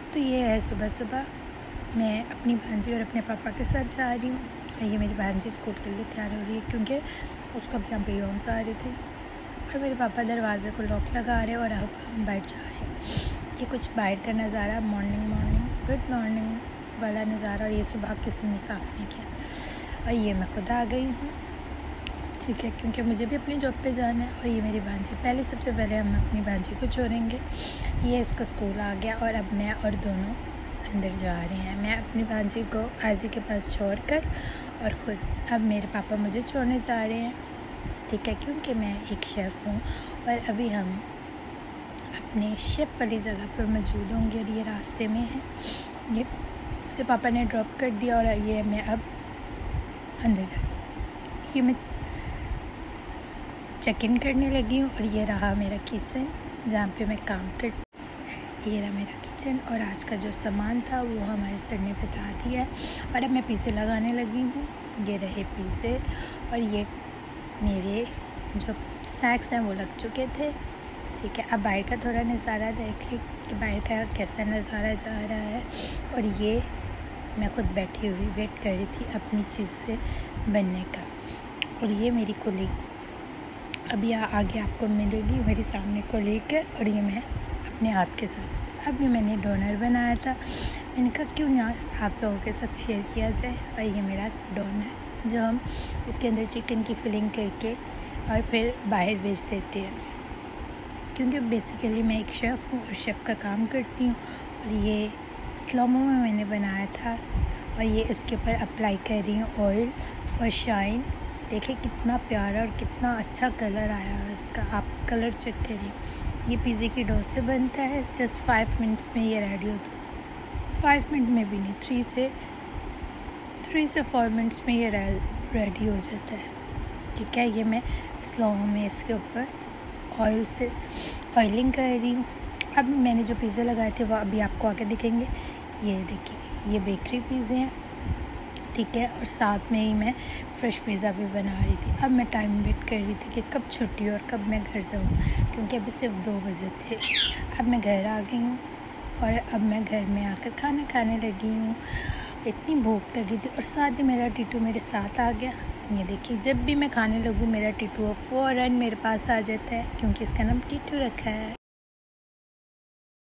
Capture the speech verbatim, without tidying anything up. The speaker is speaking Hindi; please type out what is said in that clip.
तो ये है सुबह सुबह मैं अपनी भांजी और अपने पापा के साथ जा रही हूँ। और ये मेरी भांजी स्कूल के लिए तैयार हो रही है क्योंकि उसको भी यहाँ पे यौन से आ रही थी। और मेरे पापा दरवाज़े को लॉक लगा रहे हैं और अब हम बैठ जा रहे हैं। ये कुछ बाहर का नज़ारा, मॉर्निंग मॉर्निंग गुड मॉर्निंग वाला नज़ारा। और ये सुबह किसी ने साफ़ नहीं किया। और ये मैं खुद आ गई हूँ, ठीक है, क्योंकि मुझे भी अपनी जॉब पे जाना है। और ये मेरी भांजी, पहले सबसे पहले हम अपनी भांजी को छोड़ेंगे। ये उसका स्कूल आ गया और अब मैं और दोनों अंदर जा रहे हैं। मैं अपनी भांजी को आजी के पास छोड़कर और ख़ुद अब मेरे पापा मुझे छोड़ने जा रहे हैं, ठीक है, क्योंकि मैं एक शेफ़ हूँ। और अभी हम अपने शेफ़ वाली जगह पर मौजूद होंगे और ये रास्ते में है। ये मुझे पापा ने ड्रॉप कर दिया और ये मैं अब अंदर जा ये मैं चेक इन करने लगी हूँ। और ये रहा मेरा किचन जहाँ पे मैं काम कर ये रहा मेरा किचन। और आज का जो सामान था वो हमारे सर ने बता दिया है। और अब मैं पिज़्ज़े लगाने लगी हूँ। ये रहे पिज़्ज़े और ये मेरे जो स्नैक्स हैं वो लग चुके थे, ठीक है। अब बाहर का थोड़ा नज़ारा देख ली कि बाहर का कैसा नज़ारा जा रहा है। और ये मैं खुद बैठी हुई वेट कर रही थी अपनी चीज़ से बनने का। और ये मेरी कोलीग अभी आगे आपको मिलेगी, मेरे सामने कोलीग है। और ये मैं अपने हाथ के साथ अभी मैंने डोनर बनाया था। मैंने कहा क्यों ना आप लोगों के साथ शेयर किया जाए। और ये मेरा डोनर जो हम इसके अंदर चिकन की फिलिंग करके और फिर बाहर बेच देते हैं, क्योंकि बेसिकली मैं एक शेफ़ हूँ और शेफ़ का काम करती हूँ। और ये स्लोमो में मैंने बनाया था और ये उसके ऊपर अप्लाई कर रही हूँ ऑयल फॉर शाइन। देखिए कितना प्यारा और कितना अच्छा कलर आया है इसका, आप कलर चेक करिए। ये पिज़्ज़े की डो से बनता है। जस्ट फाइव मिनट्स में ये रेडी होता है। फाइव मिनट में भी नहीं, थ्री से थ्री से फोर मिनट्स में ये रेडी हो जाता है, ठीक है। ये मैं स्लो में इसके ऊपर ऑयल से ऑयलिंग कर रही हूँ। अब मैंने जो पिज़्ज़े लगाए थे वो अभी आपको आके दिखेंगे। ये देखिए ये बेकरी पिज़्ज़े हैं, ठीक है। और साथ में ही मैं फ़्रेश पिज़्ज़ा भी बना रही थी। अब मैं टाइम वेट कर रही थी कि कब छुट्टी और कब मैं घर जाऊँ, क्योंकि अभी सिर्फ दो बजे थे। अब मैं घर आ गई हूँ और अब मैं घर में आकर खाना खाने लगी हूँ। इतनी भूख लगी थी और साथ ही मेरा टीटू मेरे साथ आ गया। ये देखिए जब भी मैं खाने लगूँ मेरा टीटू फ़ौरन मेरे पास आ जाता है, क्योंकि इसका नाम टीटू रखा है।